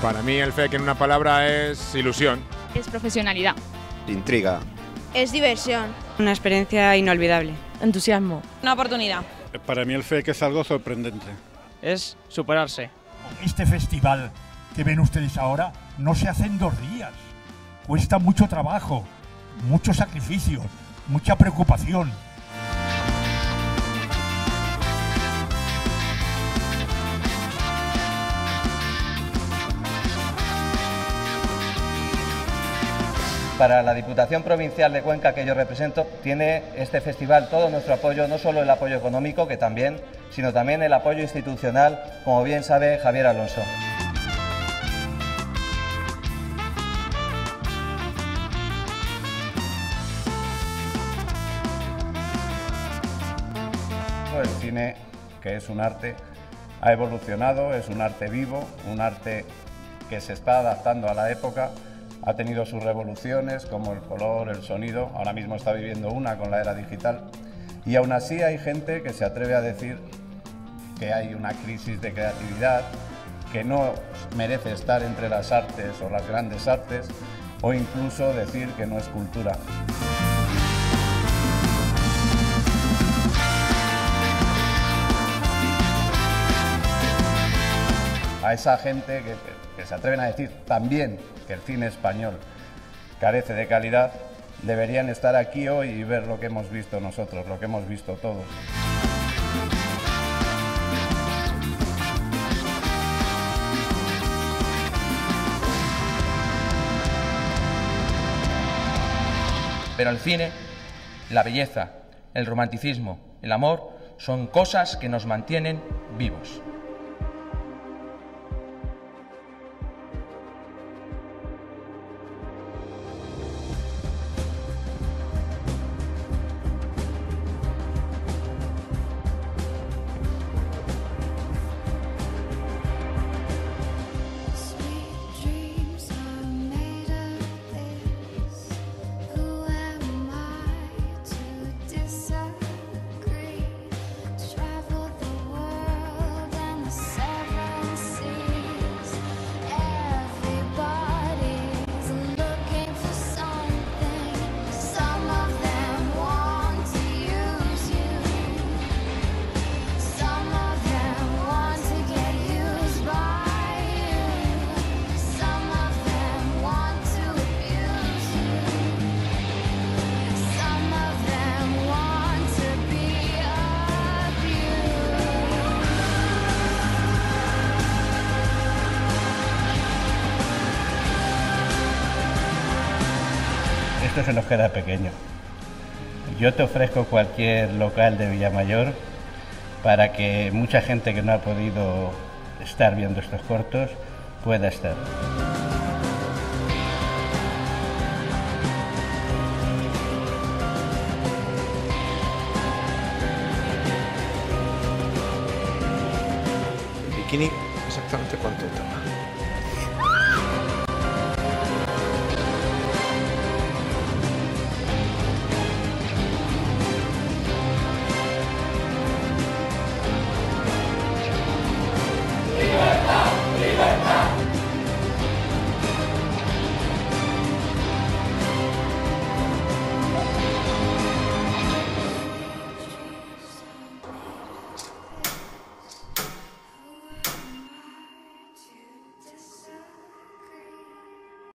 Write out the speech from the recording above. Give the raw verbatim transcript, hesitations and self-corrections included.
Para mí el F E C en una palabra es ilusión. Es profesionalidad. Intriga. Es diversión. Una experiencia inolvidable. Entusiasmo. Una oportunidad. Para mí el F E C es algo sorprendente. Es superarse. Este festival que ven ustedes ahora no se hace en dos días. Cuesta mucho trabajo, mucho sacrificio, mucha preocupación. Para la Diputación Provincial de Cuenca que yo represento, tiene este festival todo nuestro apoyo, no solo el apoyo económico, que también, sino también el apoyo institucional, como bien sabe Javier Alonso. El cine, que es un arte, ha evolucionado, es un arte vivo, un arte que se está adaptando a la época. Ha tenido sus revoluciones, como el color, el sonido, ahora mismo está viviendo una con la era digital. Y aún así hay gente que se atreve a decir que hay una crisis de creatividad, que no merece estar entre las artes o las grandes artes, o incluso decir que no es cultura. A esa gente que, que se atreven a decir también que el cine español carece de calidad, deberían estar aquí hoy y ver lo que hemos visto nosotros, lo que hemos visto todos. Pero el cine, la belleza, el romanticismo, el amor, son cosas que nos mantienen vivos. Esto se nos queda pequeño. Yo te ofrezco cualquier local de Villamayor para que mucha gente que no ha podido estar viendo estos cortos pueda estar. ¿El bikini exactamente cuánto toma?